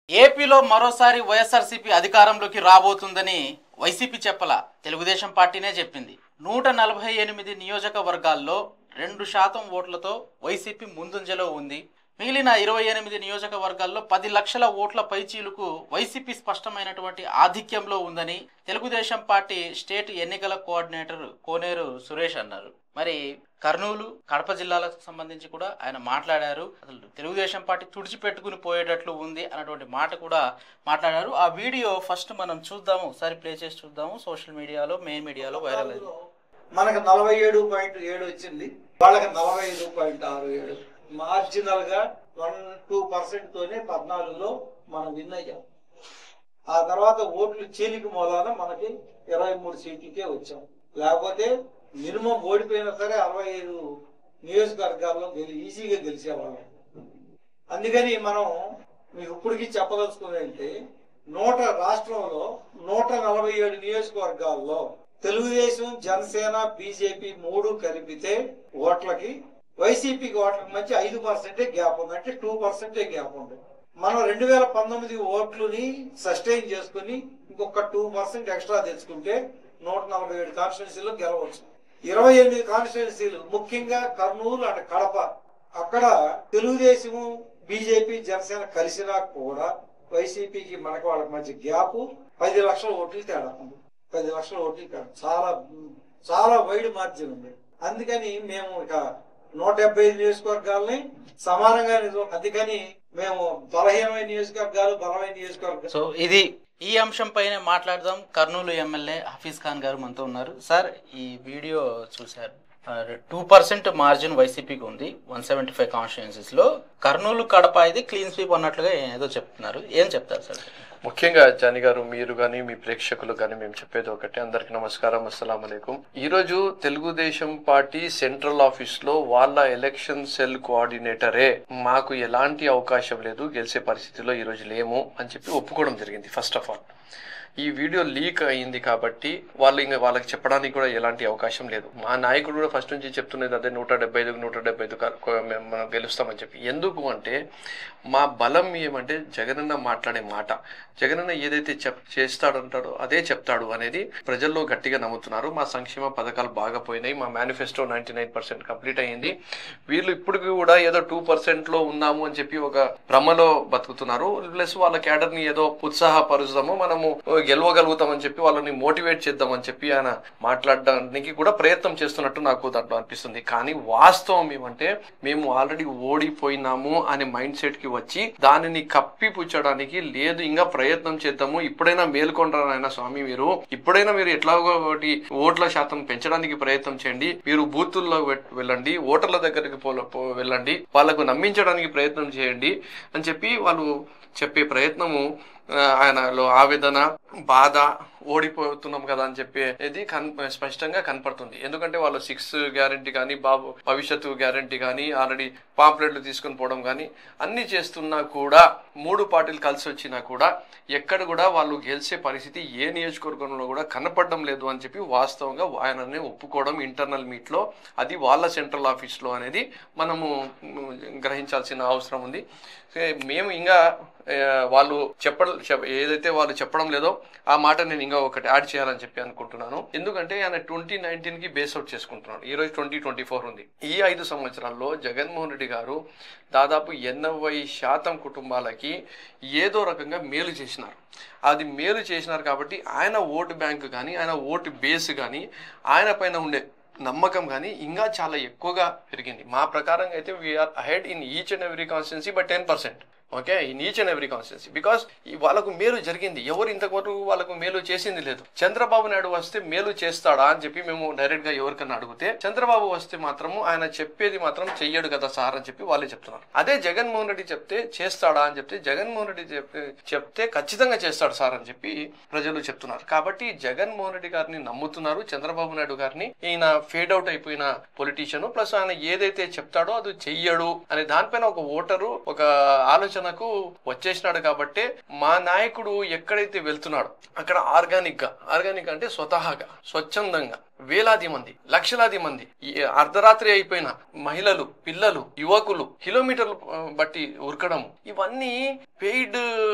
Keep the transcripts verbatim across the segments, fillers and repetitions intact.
ఏపీలో మరోసారి వైఎస్ఆర్సీపీ అధికారంలోకి రాబోతుందని వైసీపీ చెప్పల తెలుగుదేశం పార్టీనే చెప్పింది. నూట నలభై ఎనిమిది నియోజకవర్గాల్లో రెండు శాతం ఓట్లతో వైసీపీ ముందంజలో ఉంది. మిగిలిన ఇరవై ఎనిమిది నియోజకవర్గాల్లో పది లక్షల ఓట్ల పైచీలుకు వైసీపీ స్పష్టమైనటువంటి ఆధిక్యంలో ఉందని తెలుగుదేశం పార్టీ స్టేట్ ఎన్నికల కోఆర్డినేటర్ కోనేరు సురేష్ అన్నారు. మరి కర్నూలు, కడప జిల్లాలకు సంబంధించి కూడా ఆయన మాట్లాడారు. అసలు తెలుగుదేశం పార్టీ తుడిచిపెట్టుకుని పోయేటట్లు ఉంది అన్నటువంటి మాట కూడా మాట్లాడారు. ఆ వీడియో ఫస్ట్ మనం చూద్దాము, ఒకసారి ప్లే చేసి చూద్దాము. సోషల్ మీడియాలో, మెయిన్ మీడియాలో వైరల్ అయింది. మనకు నలభై ఏడు పాయింట్ ఏడు వచ్చింది, వాళ్ళకి నలభై ఐదు పాయింట్ ఆరు ఏడు మార్జినల్ గా వన్ టూ పర్సెంట్ తోనే పద్నాలుగులో మనం విన్ అయ్యాం. ఆ తర్వాత ఓట్లు చీలిక మూలాన మనకి ఇరవై మూడు సీట్లకే వచ్చాం. లేకపోతే మినిమం ఓడిపోయినా సరే అరవై ఐదు నియోజకవర్గాల్లో గెలి ఈజీగా గెలిచేవాళ్ళం. అందుకని మనం మీకు ఇప్పటికీ చెప్పదలుచుకునేంటే నూట రాష్ట్రంలో నూట నలభై ఏడు నియోజకవర్గాల్లో తెలుగుదేశం, జనసేన, బీజేపీ మూడు కలిపితే ఓట్లకి వైసీపీకి ఓట్లకి మధ్య ఐదు పర్సెంటే గ్యాప్ ఉంది, అంటే టూ పర్సెంటే గ్యాప్ ఉంది. మనం రెండు వేల పంతొమ్మిది ఓట్లుని సస్టైన్ చేసుకుని ఇంకొక టూ పర్సెంట్ ఎక్స్ట్రా తెచ్చుకుంటే నూట నలభై ఏడు కాన్స్టిట్యున్సీలో గెలవచ్చు. ఇరవై ఎనిమిది కాన్స్టిట్యున్సీలు ముఖ్యంగా కర్నూలు అండ్ కడప, అక్కడ తెలుగుదేశము, బీజేపీ, జనసేన కలిసినా కూడా వైసీపీకి మనకు వాళ్ళ మధ్య గ్యాప్ పది లక్షల ఓట్లు తేడా ఉంది. పది లక్షల ఓట్లు తేడా చాలా చాలా వైడ్ మార్జిన్ ఉంది. అందుకని మేము ఇక నూట డెబ్బై ఐదు నియోజకవర్గాలని సమానంగా, అందుకని మేము బలహీనమైన నియోజకవర్గాలు, బలమైన నియోజకవర్గాలు. సో ఇది ఈ అంశం పైన మాట్లాడదాం. కర్నూలు ఎమ్మెల్యే హఫీజ్ ఖాన్ గారు మనతో ఉన్నారు. సార్, ఈ వీడియో చూశారు. టూ పర్సెంట్ మార్జిన్ వైసీపీకి ఉంది వన్ సెవెంటీ ఫైవ్ కాన్స్టిట్యున్సీస్ లో. కర్నూలు, కడప ఇది క్లీన్ స్వీప్ అన్నట్లుగా ఏదో చెప్తున్నారు. ఏం చెప్తారు సార్? ముఖ్యంగా జానీ గారు, మీరు కానీ మీ ప్రేక్షకులు కానీ మేము చెప్పేది ఒకటే. అందరికి నమస్కారం, అస్సలాం అలైకుం. ఈ రోజు తెలుగుదేశం పార్టీ సెంట్రల్ ఆఫీస్ లో వాళ్ళ ఎలక్షన్ సెల్ కోఆర్డినేటరే మాకు ఎలాంటి అవకాశం లేదు, గెలిచే పరిస్థితిలో ఈ రోజు లేము అని చెప్పి ఒప్పుకోవడం జరిగింది. ఫస్ట్ ఆఫ్ ఆల్ ఈ వీడియో లీక్ అయింది కాబట్టి వాళ్ళు ఇంకా వాళ్ళకి చెప్పడానికి కూడా ఎలాంటి అవకాశం లేదు. మా నాయకుడు కూడా ఫస్ట్ నుంచి చెప్తున్నది అదే, నూట డెబ్బై ఐదుకు నూట డెబ్బై ఐదు మనం గెలుస్తామని చెప్పి. ఎందుకు అంటే మా బలం ఏమంటే జగనన్న మాట్లాడే మాట, జగనన్న ఏదైతే చెప్ చేస్తాడంటాడో అదే చెప్తాడు అనేది ప్రజల్లో గట్టిగా నమ్ముతున్నారు. మా సంక్షేమ పథకాలు బాగా పోయినాయి, మా manifesto ninety nine percent complete అయ్యింది. వీళ్ళు ఇప్పటికి కూడా ఏదో టూ పర్సెంట్ లో ఉన్నాము అని చెప్పి ఒక భ్రమలో బతుకుతున్నారు. ప్లస్ వాళ్ళ క్యాడర్ ని ఏదో ఉత్సాహపరుస్తాము, మనము గెలవగలుగుతామని చెప్పి వాళ్ళని మోటివేట్ చేద్దామని చెప్పి ఆయన మాట్లాడడానికి కూడా ప్రయత్నం చేస్తున్నట్టు నాకు దాంట్లో అనిపిస్తుంది. కానీ వాస్తవం ఏమంటే మేము ఆల్రెడీ ఓడిపోయినాము అనే మైండ్ సెట్ కి వచ్చి దానిని కప్పిపుచ్చడానికి లేదు, ఇంకా ప్రయత్నం చేద్దాము, ఇప్పుడైనా మేల్కొంటారైనా స్వామి, మీరు ఇప్పుడైనా మీరు ఎట్లాగో ఒకటి ఓట్ల శాతం పెంచడానికి ప్రయత్నం చేయండి, మీరు బూతుల్లో వెళ్ళండి, ఓటర్ల దగ్గరికి వెళ్ళండి, వాళ్ళకు నమ్మించడానికి ప్రయత్నం చేయండి అని చెప్పి వాళ్ళు చెప్పే ప్రయత్నము ఆయనలో ఆవేదన, బాధ, ఓడిపోతున్నాం కదా అని చెప్పేది కన్ స్పష్టంగా కనపడుతుంది. ఎందుకంటే వాళ్ళు సిక్స్ గ్యారంటీ కానీ, బాబు భవిష్యత్తు గ్యారంటీ కానీ, ఆల్రెడీ పాంప్లెట్లు తీసుకొని పోవడం కానీ అన్ని చేస్తున్నా కూడా, మూడు పార్టీలు కలిసి వచ్చినా కూడా ఎక్కడ కూడా వాళ్ళు గెలిచే పరిస్థితి ఏ నియోజకవర్గంలో కూడా కనపడడం లేదు అని చెప్పి వాస్తవంగా ఆయనని ఒప్పుకోవడం ఇంటర్నల్ మీట్ లో, అది వాళ్ళ సెంట్రల్ ఆఫీస్ లో అనేది మనము గ్రహించాల్సిన అవసరం ఉంది. మేము ఇంకా వాళ్ళు చెప్ప ఏదైతే వాళ్ళు చెప్పడం లేదో ఆ మాట నేను ఇంకా ఒకటి యాడ్ చేయాలని చెప్పి అనుకుంటున్నాను. ఎందుకంటే ఆయన ట్వంటీ నైన్టీన్ కి బేస్ అవుట్ చేసుకుంటున్నాడు. ఈ రోజు ట్వంటీ ట్వంటీ ఫోర్ ఉంది. ఈ ఐదు సంవత్సరాల్లో జగన్మోహన్ రెడ్డి గారు దాదాపు ఎనభై శాతం కుటుంబాలకి ఏదో రకంగా మేలు చేసినారు. అది మేలు చేసినారు కాబట్టి ఆయన ఓటు బ్యాంక్ కానీ, ఆయన ఓటు బేస్ కానీ, ఆయన పైన ఉండే నమ్మకం కానీ ఇంకా చాలా ఎక్కువగా పెరిగింది. మా ప్రకారంగా అయితే we're ahead in each and every constituency by ten percent. Okay, in each and every constituency. Because వాళ్ళకు మేలు జరిగింది, ఎవరు ఇంతవరకు వాళ్ళకు మేలు చేసింది లేదు. చంద్రబాబు నాయుడు వస్తే మేలు చేస్తాడా అని చెప్పి మేము డైరెక్ట్ గా ఎవరికన్నా అడిగితే, చంద్రబాబు వస్తే మాత్రము ఆయన చెప్పేది మాత్రం చెయ్యడు కదా సార్ అని చెప్పి వాళ్ళే చెప్తున్నారు. అదే జగన్మోహన్ రెడ్డి చెప్తే చేస్తాడా అని చెప్తే, జగన్మోహన్ రెడ్డి చెప్తే ఖచ్చితంగా చేస్తాడు సార్ అని చెప్పి ప్రజలు చెప్తున్నారు. కాబట్టి జగన్మోహన్ రెడ్డి గారిని నమ్ముతున్నారు, చంద్రబాబు నాయుడు గారిని. ఈయన ఫేడ్ అవుట్ అయిపోయిన పొలిటీషియన్, ప్లస్ ఆయన ఏదైతే చెప్తాడో అది చెయ్యడు అనే దానిపైన ఒక ఓటరు ఒక ఆలోచన వచ్చేసినాడు. కాబట్టి మా నాయకుడు ఎక్కడైతే వెళ్తున్నాడో అక్కడ ఆర్గానిక్ గా, ఆర్గానిక్ అంటే స్వతహాగా, స్వచ్ఛందంగా వేలాది మంది, లక్షలాది మంది, అర్ధరాత్రి అయిపోయిన మహిళలు, పిల్లలు, యువకులు కిలోమీటర్లు బట్టి ఉరకడం, ఇవన్నీ పెయిడ్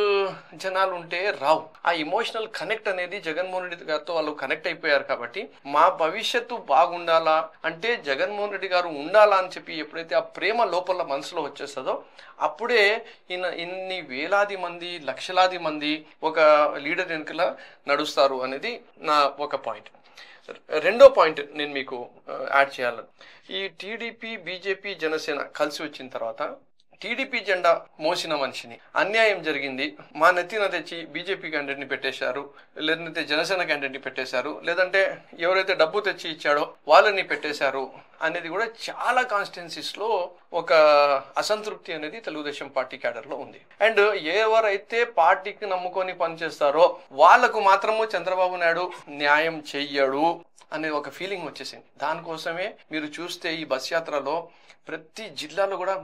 జనాలు ఉంటే రావు. ఆ ఇమోషనల్ కనెక్ట్ అనేది జగన్మోహన్ రెడ్డి గారితో వాళ్ళు కనెక్ట్ అయిపోయారు. కాబట్టి మా భవిష్యత్తు బాగుండాలా అంటే జగన్మోహన్ రెడ్డి గారు ఉండాలా అని చెప్పి ఎప్పుడైతే ఆ ప్రేమ లోపల మనసులో వచ్చేస్తుందో అప్పుడే ఇన్న ఇన్ని వేలాది మంది, లక్షలాది మంది ఒక లీడర్ వెనుకల నడుస్తారు అనేది నా ఒక పాయింట్. రెండో పాయింట్ నేను మీకు యాడ్ చేయాలని, ఈ టీడీపీ, బీజేపీ, జనసేన కలిసి వచ్చిన తర్వాత టీడీపీ జెండా మోసిన మనిషిని అన్యాయం జరిగింది, మా నెత్తిన తెచ్చి బీజేపీ క్యాండిడేట్ని పెట్టేశారు, లేదంటే జనసేన క్యాండిడేట్ని పెట్టేశారు, లేదంటే ఎవరైతే డబ్బు తెచ్చి ఇచ్చాడో వాళ్ళని పెట్టేశారు అనేది కూడా చాలా కాన్స్టిట్యున్సీస్లో ఒక అసంతృప్తి అనేది తెలుగుదేశం పార్టీ క్యాడర్లో ఉంది. అండ్ ఎవరైతే పార్టీకి నమ్ముకొని పనిచేస్తారో వాళ్ళకు మాత్రము చంద్రబాబు నాయుడు న్యాయం చెయ్యడు అనే ఒక ఫీలింగ్ వచ్చేసింది. దానికోసమే మీరు చూస్తే ఈ బస్ యాత్రలో ప్రతి జిల్లాలో కూడా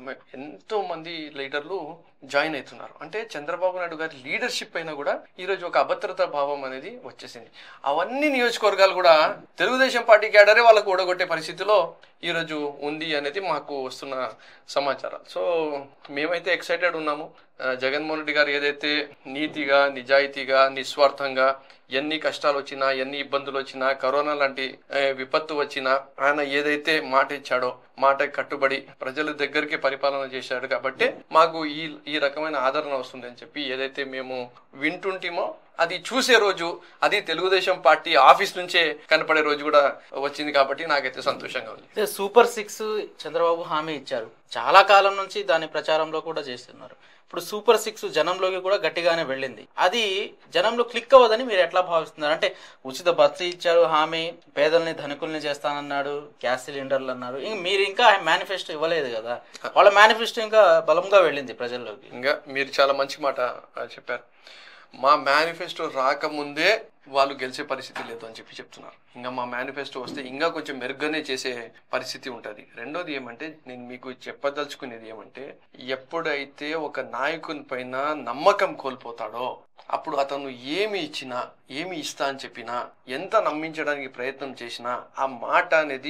ఎంతో మంది లీడర్లు జాయిన్ అవుతున్నారు. అంటే చంద్రబాబు నాయుడు గారి లీడర్షిప్ అయినా కూడా ఈరోజు ఒక అభద్రతా భావం అనేది వచ్చేసింది. అవన్నీ నియోజకవర్గాలు కూడా తెలుగుదేశం పార్టీ క్యాడరే వాళ్ళకు ఓడగొట్టే పరిస్థితిలో ఈరోజు ఉంది అనేది మాకు వస్తున్న సమాచారం. సో మేమైతే ఎక్సైటెడ్ ఉన్నాము. జగన్మోహన్ రెడ్డి గారు ఏదైతే నీతిగా, నిజాయితీగా, నిస్వార్థంగా ఎన్ని కష్టాలు వచ్చినా, ఎన్ని ఇబ్బందులు వచ్చినా, కరోనా లాంటి విపత్తు వచ్చినా ఆయన ఏదైతే మాట ఇచ్చాడో మాట కట్టుబడి ప్రజల దగ్గరికి పరిపాలన చేశాడు. కాబట్టి మాకు ఈ ఈ రకమైన ఆదరణ వస్తుంది అని చెప్పి ఏదైతే మేము వింటుంటామో అది చూసే రోజు అది తెలుగుదేశం పార్టీ ఆఫీస్ నుంచే కనపడే రోజు కూడా వచ్చింది. కాబట్టి నాకైతే సంతోషంగా ఉంది. సూపర్ సిక్స్ చంద్రబాబు హామీ ఇచ్చారు, చాలా కాలం నుంచి దాని ప్రచారంలో కూడా చేస్తున్నారు. ఇప్పుడు సూపర్ సిక్స్ జనంలోకి కూడా గట్టిగానే వెళ్ళింది. అది జనంలో క్లిక్ అవ్వదని మీరు ఎట్లా భావిస్తున్నారు? అంటే ఉచిత బస్సు ఇచ్చారు హామీ, పేదల్ని ధనికుల్ని చేస్తానన్నాడు, గ్యాస్ సిలిండర్లు అన్నారు. ఇంక మీరు ఇంకా మేనిఫెస్టో ఇవ్వలేదు కదా, వాళ్ళ మేనిఫెస్టో ఇంకా బలంగా వెళ్ళింది ప్రజల్లోకి. ఇంకా మీరు చాలా మంచి మాట చెప్పారు. మా మేనిఫెస్టో రాకముందే వాళ్ళు గెలిచే పరిస్థితి లేదు అని చెప్పి చెప్తున్నారు. ఇంకా మా మేనిఫెస్టో వస్తే ఇంకా కొంచెం మెరుగ్గానే చేసే పరిస్థితి ఉంటుంది. రెండోది ఏమంటే నేను మీకు చెప్పదలుచుకునేది ఏమంటే ఎప్పుడైతే ఒక నాయకుని పైన నమ్మకం కోల్పోతాడో అప్పుడు అతను ఏమి ఇచ్చినా, ఏమి ఇస్తా అని చెప్పినా, ఎంత నమ్మించడానికి ప్రయత్నం చేసినా ఆ మాట అనేది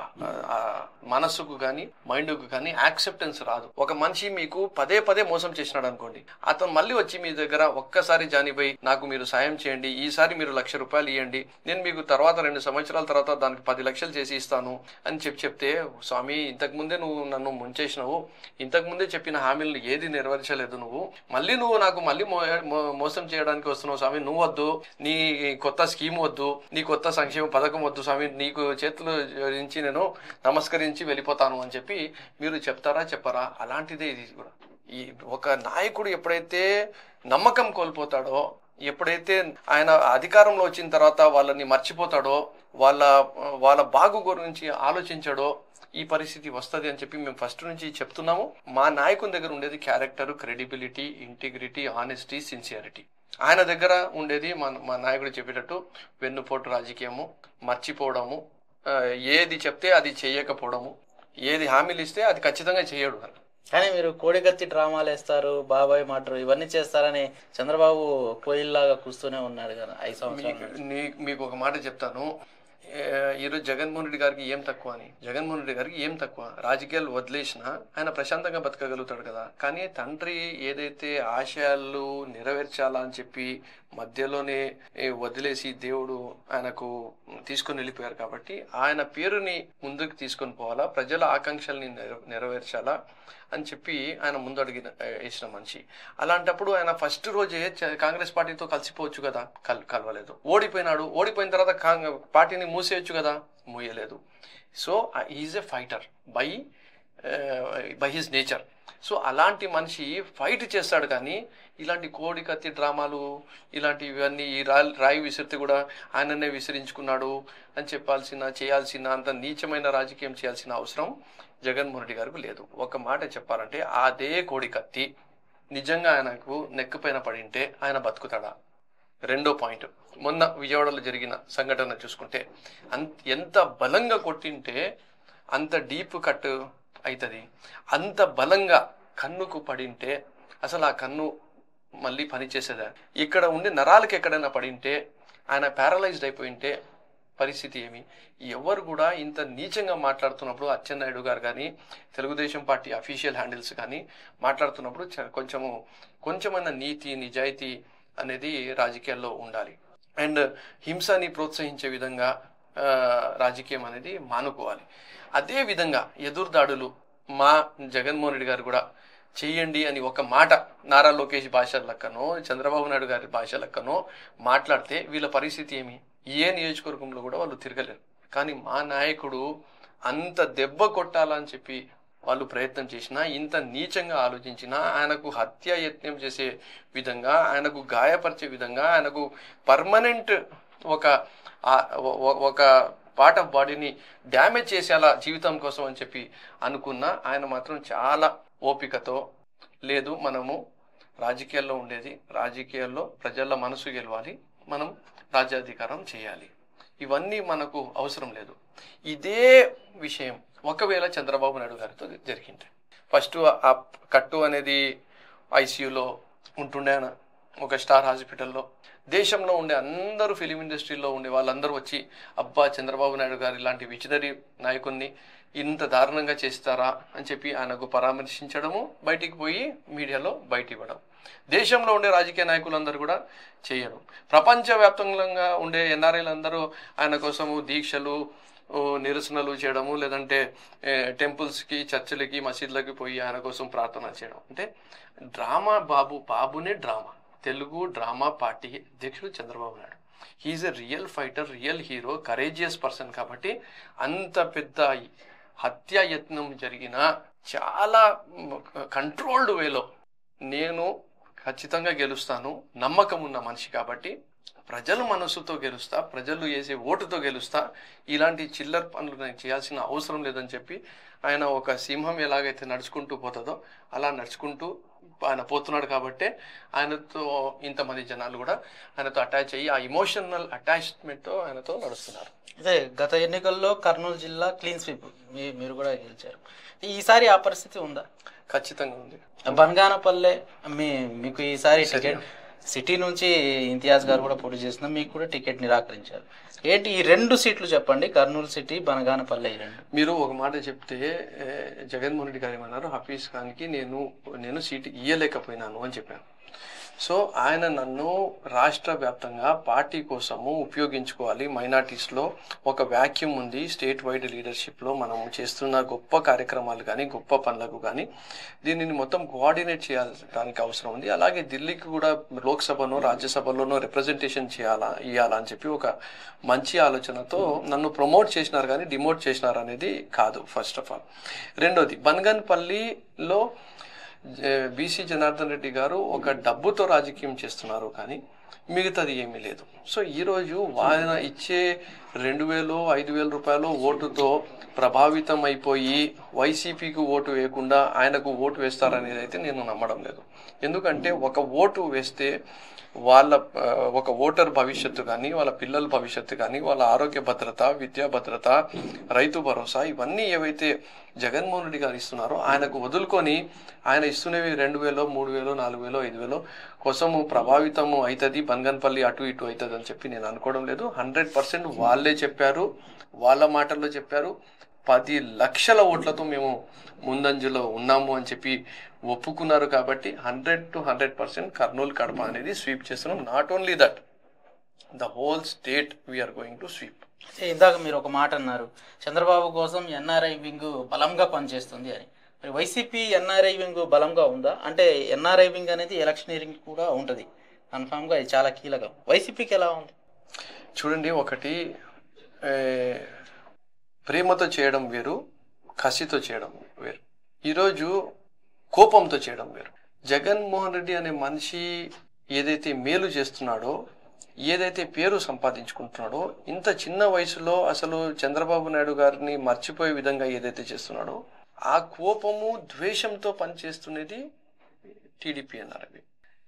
మనసుకు కానీ మైండ్కు కానీ యాక్సెప్టెన్స్ రాదు. ఒక మనిషి మీకు పదే పదే మోసం చేసినాడు అనుకోండి, అతను మళ్ళీ వచ్చి మీ దగ్గర ఒక్కసారి జానిపోయి నాకు మీరు సాయం చేయండి, ఈసారి మీరు లక్ష రూపాయలు ఇవ్వండి, నేను మీకు తర్వాత రెండు సంవత్సరాల తర్వాత దానికి పది లక్షలు చేసి ఇస్తాను అని చెప్పి చెప్తే, స్వామి ఇంతకు ముందే నువ్వు నన్ను ముంచేసినావు, ఇంతకు ముందే చెప్పిన హామీలను ఏది నెరవేర్చలేదు, నువ్వు మళ్ళీ నువ్వు నాకు మళ్ళీ మోసం చేయడానికి వస్తున్నావు స్వామి, నువ్వు వద్దు, నీ కొత్త స్కీమ్ వద్దు, నీ కొత్త సంక్షేమ పథకం వద్దు స్వామి, నీకు చేతులు జోడించి నేను నమస్కరించి వెళ్ళిపోతాను అని చెప్పి మీరు చెప్తారా చెప్పరా? అలాంటిదే ఇది కూడా. ఈ ఒక నాయకుడు ఎప్పుడైతే నమ్మకం కోల్పోతాడో, ఎప్పుడైతే ఆయన అధికారంలో వచ్చిన తర్వాత వాళ్ళని మర్చిపోతాడో, వాళ్ళ వాళ్ళ బాగు గురించి ఆలోచించాడో ఈ పరిస్థితి వస్తుంది అని చెప్పి మేము ఫస్ట్ నుంచి చెప్తున్నాము. మా నాయకుని దగ్గర ఉండేది character, credibility, integrity, honesty, sincerity. ఆయన దగ్గర ఉండేది మా మా నాయకుడు చెప్పేటట్టు వెన్నుపోటు రాజకీయము, మర్చిపోవడము, ఏది చెప్తే అది చేయకపోవడము, ఏది హామీలు ఇస్తే అది ఖచ్చితంగా చేయడు. కానీ మీరు కోడికత్తి డ్రామాలు వేస్తారు, బాబాయ్ మాటలు ఇవన్నీ చేస్తారని చంద్రబాబు కోయిల్లాగా కూస్తూనే ఉన్నాడు కదా ఐదు సంవత్సరాలు. మీకు ఒక మాట చెప్తాను, ఈరోజు జగన్మోహన్ రెడ్డి గారికి ఏం తక్కువ అని. జగన్మోహన్ రెడ్డి గారికి ఏం తక్కువ, రాజకీయాలు వదిలేసినా ఆయన ప్రశాంతంగా బతకగలుగుతాడు కదా. కానీ తండ్రి ఏదైతే ఆశయాలు నెరవేర్చాలా అని చెప్పి మధ్యలోనే వదిలేసి దేవుడు ఆయనకు తీసుకొని వెళ్ళిపోయారు. కాబట్టి ఆయన పేరుని ముందుకు తీసుకొని పోవాలా, ప్రజల ఆకాంక్షల్ని నెరవేర్చాలా అని చెప్పి ఆయన ముందు అడిగిన వేసిన మనిషి. అలాంటప్పుడు ఆయన ఫస్ట్ రోజే కాంగ్రెస్ పార్టీతో కలిసిపోవచ్చు కదా, కల్ కలవలేదు. ఓడిపోయినాడు, ఓడిపోయిన తర్వాత పార్టీని మూసేయచ్చు కదా, మూయలేదు. So is a fighter by by his nature. So అలాంటి మనిషి ఫైట్ చేస్తాడు. కానీ ఇలాంటి కోడి కత్తి డ్రామాలు, ఇలాంటి ఇవన్నీ ఈ రాయి రాయి విసిరితే కూడా ఆయననే విసిరించుకున్నాడు అని చెప్పాల్సిన, చేయాల్సిన అంత నీచమైన రాజకీయం చేయాల్సిన అవసరం జగన్మోహన్ రెడ్డి గారికి లేదు. ఒక మాట చెప్పాలంటే అదే కోడి కత్తి నిజంగా ఆయనకు నెక్కు పైన పడింటే ఆయన బతుకుతాడా? రెండో పాయింట్, మొన్న విజయవాడలో జరిగిన సంఘటన చూసుకుంటే అంత ఎంత బలంగా కొట్టింటే అంత డీప్ కట్ అవుతుంది, అంత బలంగా కన్నుకు పడింటే అసలు ఆ కన్ను మళ్ళీ పనిచేసేదా? ఇక్కడ ఉండి నరాలకి ఎక్కడైనా పడింటే, ఆయన ప్యారలైజ్డ్ అయిపోయింటే పరిస్థితి ఏమి? ఎవరు కూడా ఇంత నీచంగా మాట్లాడుతున్నప్పుడు అచ్చెన్నాయుడు గారు కానీ తెలుగుదేశం పార్టీ అఫీషియల్ హ్యాండిల్స్ కానీ మాట్లాడుతున్నప్పుడు కొంచెము కొంచెమన్న నీతి నిజాయితీ అనేది రాజకీయాల్లో ఉండాలి. అండ్ హింసని ప్రోత్సహించే విధంగా రాజకీయం అనేది మానుకోవాలి. అదే విధంగా ఎదురుదాడులు మా జగన్మోహన్ రెడ్డి గారు కూడా చెయ్యండి అని ఒక మాట నారా లోకేష్ భాష లెక్కనో చంద్రబాబు నాయుడు గారి భాష లెక్కనో మాట్లాడితే వీళ్ళ పరిస్థితి ఏమి? ఏ నియోజకవర్గంలో కూడా వాళ్ళు తిరగలేరు. కానీ మా నాయకుడు అంత దెబ్బ కొట్టాలని చెప్పి వాళ్ళు ప్రయత్నం చేసినా, ఇంత నీచంగా ఆలోచించినా, ఆయనకు హత్య యత్నం చేసే విధంగా, ఆయనకు గాయపరిచే విధంగా, ఆయనకు పర్మనెంట్ ఒక ఒక పార్ట్ ఆఫ్ బాడీని డ్యామేజ్ చేసేలా జీవితం కోసం అని చెప్పి అనుకున్నా ఆయన మాత్రం చాలా ఓపికతో లేదు, మనము రాజకీయాల్లో ఉండేది రాజకీయాల్లో ప్రజల మనసు గెలవాలి, మనం రాజ్యాధికారం చేయాలి, ఇవన్నీ మనకు అవసరం లేదు. ఇదే విషయం ఒకవేళ చంద్రబాబు నాయుడు గారితో జరిగింది. ఫస్ట్ ఆ కట్టు అనేది ఐసీయూలో ఉంటుండే ఆయన ఒక స్టార్ హాస్పిటల్లో. దేశంలో ఉండే అందరూ ఫిలిం ఇండస్ట్రీలో ఉండే వాళ్ళందరూ వచ్చి అబ్బా చంద్రబాబు నాయుడు గారు ఇలాంటి విజనరీ నాయకుడిని ఇంత దారుణంగా చేస్తారా అని చెప్పి ఆయనకు పరామర్శించడము, బయటికి పోయి మీడియాలో బయట ఇవ్వడం. దేశంలో ఉండే రాజకీయ నాయకులందరూ కూడా చేయడం. ప్రపంచవ్యాప్తంగా ఉండే ఎన్ఆర్ఐలు అందరూ ఆయన కోసము దీక్షలు నిరసనలు చేయడము, లేదంటే టెంపుల్స్కి చర్చిలకి మసీదులకి పోయి ఆయన కోసం ప్రార్థన చేయడం. అంటే డ్రామా బాబు బాబునే డ్రామా. తెలుగు డ్రామా పార్టీ అధ్యక్షుడు Chandrababu Naidu. He's a real fighter, real hero, courageous person. కాబట్టి అంత పెద్ద హత్యా యత్నం జరిగిన చాలా కంట్రోల్డ్ వేలో నేను ఖచ్చితంగా గెలుస్తాను, నమ్మకం ఉన్న మనిషి కాబట్టి ప్రజల మనసుతో గెలుస్తా, ప్రజలు వేసే ఓటుతో గెలుస్తా, ఇలాంటి చిల్లర పనులు నేను చేయాల్సిన అవసరం లేదని చెప్పి ఆయన ఒక సింహం ఎలాగైతే నడుచుకుంటూ పోతుందో అలా నడుచుకుంటూ ఆయన పోతున్నాడు. కాబట్టే ఆయనతో ఇంతమంది జనాలు కూడా ఆయనతో అటాచ్ అయ్యి ఆ ఇమోషనల్ అటాచ్మెంట్తో ఆయనతో నడుస్తున్నారు. అదే గత ఎన్నికల్లో కర్నూలు జిల్లా క్లీన్ స్వీప్ మీరు కూడా గెలిచారు. ఈసారి ఆ పరిస్థితి ఉందా? ఖచ్చితంగా ఉంది. బనగానపల్లె మీ మీకు ఈసారి టికెట్ సిటీ నుంచి ఇంతియాజ్ గారు కూడా పోటీ చేస్తున్నా, మీకు కూడా టికెట్ నిరాకరించారు. ఏంటి ఈ రెండు సీట్లు చెప్పండి, కర్నూలు సిటీ బనగానపల్లె ఈ రెండు. మీరు ఒక మాట చెప్తే జగన్మోహన్ రెడ్డి గారు ఏమన్నారు, హఫీజ్ ఖాన్కి నేను నేను సీటు ఇయ్యలేకపోయినాను అని చెప్పాను. సో ఆయన నన్ను రాష్ట్ర వ్యాప్తంగా పార్టీ కోసము ఉపయోగించుకోవాలి, మైనార్టీస్లో ఒక వ్యాక్యూమ్ ఉంది, స్టేట్ వైడ్ లీడర్షిప్లో మనం చేస్తున్న గొప్ప కార్యక్రమాలు కానీ గొప్ప పనులకు కానీ దీనిని మొత్తం కోఆర్డినేట్ చేయడానికి అవసరం ఉంది. అలాగే ఢిల్లీకి కూడా లోక్సభనో రాజ్యసభలోనో రిప్రజెంటేషన్ చేయాలా ఇవ్వాలా అని చెప్పి ఒక మంచి ఆలోచనతో నన్ను ప్రమోట్ చేసినారు కానీ డిమోట్ చేసినారు అనేది కాదు ఫస్ట్ ఆఫ్ ఆల్. రెండోది బనగానపల్లిలో బీసీ జనార్దన్ రెడ్డి గారు ఒక డబ్బుతో రాజకీయం చేస్తున్నారు కానీ మిగతాది ఏమీ లేదు. సో ఈరోజు ఆయన ఇచ్చే రెండు వేలు ఐదు వేల రూపాయలు ఓటుతో ప్రభావితం అయిపోయి వైసీపీకి ఓటు వేయకుండా ఆయనకు ఓటు వేస్తారనేది అయితే నేను నమ్మడం లేదు. ఎందుకంటే ఒక ఓటు వేస్తే వాళ్ళ ఒక ఓటర్ భవిష్యత్తు కానీ వాళ్ళ పిల్లల భవిష్యత్తు కానీ వాళ్ళ ఆరోగ్య భద్రత, విద్యా భద్రత, రైతు భరోసా ఇవన్నీ ఏవైతే జగన్మోహన్ రెడ్డి గారు ఇస్తున్నారో ఆయనకు వదులుకొని ఆయన ఇస్తున్నవి రెండు వేలో మూడు వేలో నాలుగు వేలో ఐదు వేలో కోసము ప్రభావితము అవుతుంది, బనగానపల్లి అటు ఇటు అవుతుంది అని చెప్పి నేను అనుకోవడం లేదు. హండ్రెడ్ పర్సెంట్ వాళ్ళే చెప్పారు, వాళ్ళ మాటల్లో చెప్పారు. పది లక్షల ఓట్లతో మేము ముందంజలో ఉన్నాము అని చెప్పి ఒప్పుకున్నారు. కాబట్టి hundred to hundred percent Kurnool Kadapa అనేది స్వీప్ చేస్తున్నాం. Not only that, the whole state we're going to sweep. ఇందాక మీరు ఒక మాట అన్నారు, చంద్రబాబు కోసం ఎన్ఆర్ఐ వింగ్ బలంగా పనిచేస్తుంది అని. మరి వైసీపీ ఎన్ఆర్ఐ వింగ్ బలంగా ఉందా? అంటే ఎన్ఆర్ఐ వింగ్ అనేది ఎలక్షనీరింగ్ కూడా ఉంటుంది, కన్ఫామ్గా ఇది చాలా కీలకం. వైసీపీకి ఎలా ఉంది? చూడండి, ఒకటి ప్రేమతో చేయడం వేరు, కసితో చేయడం వేరు. ఈరోజు కోపంతో చేయడం వేరు. జగన్మోహన్ రెడ్డి అనే మనిషి ఏదైతే మేలు చేస్తున్నాడో, ఏదైతే పేరు సంపాదించుకుంటున్నాడో, ఇంత చిన్న వయసులో అసలు చంద్రబాబు నాయుడు గారిని మర్చిపోయే విధంగా ఏదైతే చేస్తున్నాడో, ఆ కోపము ద్వేషంతో పనిచేస్తున్నది టీడీపీ అన్నారు.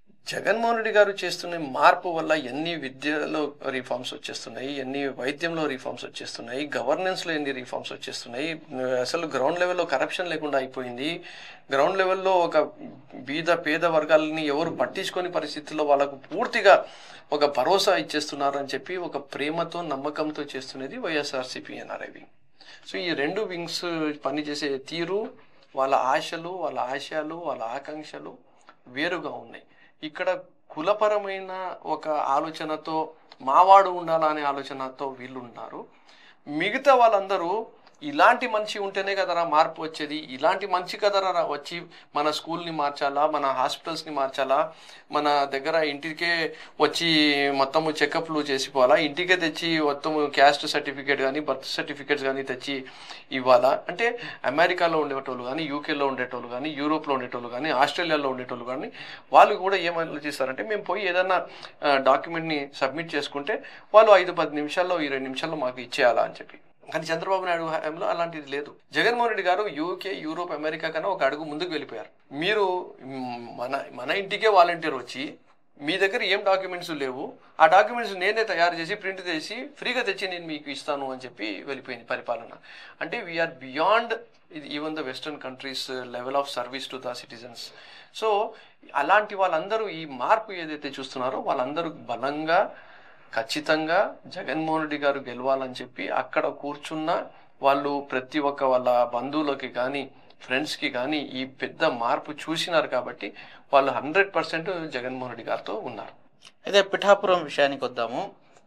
జగన్మోహన్ రెడ్డి గారు చేస్తున్న మార్పు వల్ల ఎన్ని విద్యలో రిఫార్మ్స్ వచ్చేస్తున్నాయి, ఎన్ని వైద్యంలో రిఫార్మ్స్ వచ్చేస్తున్నాయి, గవర్నెన్స్లో ఎన్ని రిఫార్మ్స్ వచ్చేస్తున్నాయి, అసలు గ్రౌండ్ లెవెల్లో కరప్షన్ లేకుండా అయిపోయింది. గ్రౌండ్ లెవెల్లో ఒక బీద పేద వర్గాలని ఎవరు పట్టించుకొని పరిస్థితుల్లో వాళ్ళకు పూర్తిగా ఒక భరోసా ఇచ్చేస్తున్నారు అని చెప్పి ఒక ప్రేమతో నమ్మకంతో చేస్తున్నది వైఎస్ఆర్సీపీ ఎన్ఆర్ఐ వింగ్. సో ఈ రెండు వింగ్స్ పనిచేసే తీరు, వాళ్ళ ఆశలు, వాళ్ళ ఆశయాలు, వాళ్ళ ఆకాంక్షలు వేరుగా ఉన్నాయి. ఇక్కడ కులపరమైన ఒక ఆలోచనతో మావాడు ఉండాలనే ఆలోచనతో వీళ్ళు ఉన్నారు. మిగతా వాళ్ళందరూ ఇలాంటి మనిషి ఉంటేనే కదరా మార్పు వచ్చేది, ఇలాంటి మంచి కదరా వచ్చి మన స్కూల్ని మార్చాలా, మన హాస్పిటల్స్ని మార్చాలా, మన దగ్గర ఇంటికే వచ్చి మొత్తము చెకప్లు చేసిపోవాలా, ఇంటికే తెచ్చి మొత్తము క్యాస్ట్ సర్టిఫికేట్ కానీ బర్త్ సర్టిఫికేట్స్ కానీ తెచ్చి ఇవ్వాలా అంటే అమెరికాలో ఉండేటోళ్ళు కానీ, యూకేలో ఉండేటోళ్ళు కానీ, యూరోప్లో ఉండేటోళ్ళు కానీ, ఆస్ట్రేలియాలో ఉండేటోళ్ళు కానీ వాళ్ళు కూడా ఏం ఆలోచిస్తారంటే మేము పోయి ఏదన్నా డాక్యుమెంట్ని సబ్మిట్ చేసుకుంటే వాళ్ళు ఐదు పది నిమిషాల్లో ఇరవై నిమిషాల్లో మాకు ఇచ్చేయాలా అని చెప్పి. కానీ చంద్రబాబు నాయుడు హయాంలో అలాంటిది లేదు. జగన్మోహన్ రెడ్డి గారు యూకే, యూరోప్, అమెరికా కన్నా ఒక అడుగు ముందుకు వెళ్ళిపోయారు. మీరు మన మన ఇంటికే వాలంటీర్ వచ్చి మీ దగ్గర ఏం డాక్యుమెంట్స్ లేవు, ఆ డాక్యుమెంట్స్ నేనే తయారు చేసి ప్రింట్ చేసి ఫ్రీగా తెచ్చి నేను మీకు ఇస్తాను అని చెప్పి వెళ్ళిపోయింది పరిపాలన. అంటే we're beyond even the western countries level of service to the citizens. So అలాంటి వాళ్ళందరూ ఈ మార్పు ఏదైతే చూస్తున్నారో వాళ్ళందరూ బలంగా ఖచ్చితంగా జగన్మోహన్ రెడ్డి గారు గెలవాలని చెప్పి అక్కడ కూర్చున్న వాళ్ళు ప్రతి ఒక్క వాళ్ళ బంధువులకి కానీ ఫ్రెండ్స్కి కానీ ఈ పెద్ద మార్పు చూసినారు కాబట్టి వాళ్ళు హండ్రెడ్ పర్సెంట్ జగన్మోహన్ రెడ్డి గారితో ఉన్నారు. అయితే పిఠాపురం విషయానికి వద్దాము.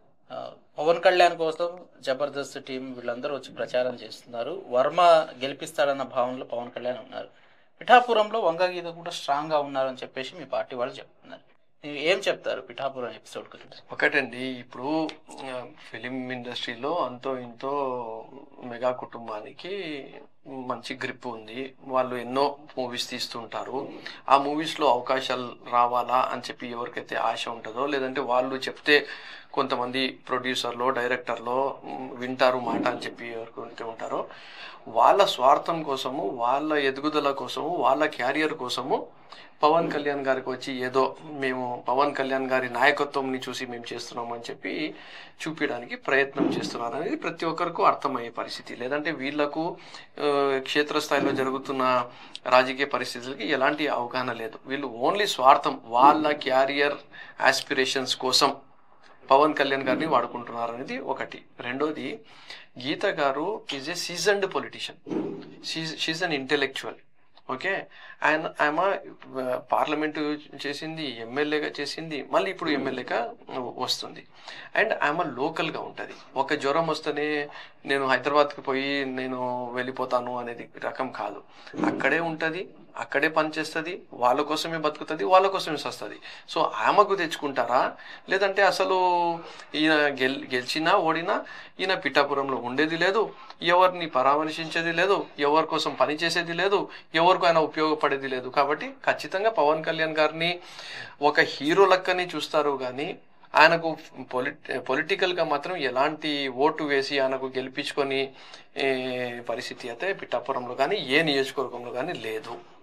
పవన్ కళ్యాణ్ కోసం జబర్దస్త్ టీం వీళ్ళందరూ వచ్చి ప్రచారం చేస్తున్నారు. వర్మ గెలిపిస్తాడన్న భావనలో పవన్ కళ్యాణ్ ఉన్నారు. పిఠాపురంలో వంగగీత కూడా స్ట్రాంగ్గా ఉన్నారని చెప్పేసి మీ పార్టీ వాళ్ళు చెప్తున్నారు. ఏం చెప్తారు పిఠాపురం ఎపిసోడ్ గురించి? ఒకటండి, ఇప్పుడు ఫిలిం ఇండస్ట్రీలో అంతో ఇంతో మెగా కుటుంబానికి మంచి గ్రిప్ ఉంది. వాళ్ళు ఎన్నో మూవీస్ తీస్తుంటారు. ఆ మూవీస్లో అవకాశాలు రావాలా అని చెప్పి ఎవరికైతే ఆశ ఉంటుందో, లేదంటే వాళ్ళు చెప్తే కొంతమంది ప్రొడ్యూసర్లో డైరెక్టర్లో వింటారు మాట అని చెప్పి ఎవరికైతే ఉంటారో వాళ్ళ స్వార్థం కోసము, వాళ్ళ ఎదుగుదల కోసము, వాళ్ళ క్యారియర్ కోసము పవన్ కళ్యాణ్ గారికి వచ్చి ఏదో మేము పవన్ కళ్యాణ్ గారి నాయకత్వంని చూసి మేము చేస్తున్నాము అని చెప్పి చూపించడానికి ప్రయత్నం చేస్తున్నారు అనేది ప్రతి ఒక్కరికి అర్థమయ్యే పరిస్థితి. లేదంటే వీళ్లకు క్షేత్రస్థాయిలో జరుగుతున్న రాజకీయ పరిస్థితులకి ఎలాంటి అవగాహన లేదు. వీళ్ళు ఓన్లీ స్వార్థం, వాళ్ళ క్యారియర్ ఆస్పిరేషన్స్ కోసం పవన్ కళ్యాణ్ గారిని వాడుకుంటున్నారు అనేది ఒకటి. రెండోది, గీత గారు is a seasoned politician, she's an intellectual. Okay, ఆయన ఆమె పార్లమెంటు చేసింది, ఎమ్మెల్యేగా చేసింది, మళ్ళీ ఇప్పుడు ఎమ్మెల్యేగా వస్తుంది. అండ్ ఆమె లోకల్గా ఉంటుంది. ఒక జ్వరం వస్తేనే నేను హైదరాబాద్కి పోయి నేను వెళ్ళిపోతాను అనేది రకం కాదు. అక్కడే ఉంటుంది, అక్కడే పనిచేస్తుంది, వాళ్ళ కోసమే బతుకుతుంది, వాళ్ళ కోసమే వస్తుంది. సో ఆమెకు తెచ్చుకుంటారా, లేదంటే అసలు ఈయన గెల్ గెలిచినా ఓడినా ఈయన పిఠాపురంలో ఉండేది లేదు, ఎవరిని పరామర్శించేది లేదు, ఎవరి కోసం పనిచేసేది లేదు, ఎవరికి ఆయన ఉపయోగపడేది లేదు. కాబట్టి ఖచ్చితంగా పవన్ కళ్యాణ్ గారిని ఒక హీరో లెక్కని చూస్తారు కానీ ఆయనకు పొలిట్ పొలిటికల్గా మాత్రం ఎలాంటి ఓటు వేసి ఆయనకు గెలిపించుకొని పరిస్థితి అయితే పిఠాపురంలో కానీ ఏ నియోజకవర్గంలో కానీ లేదు.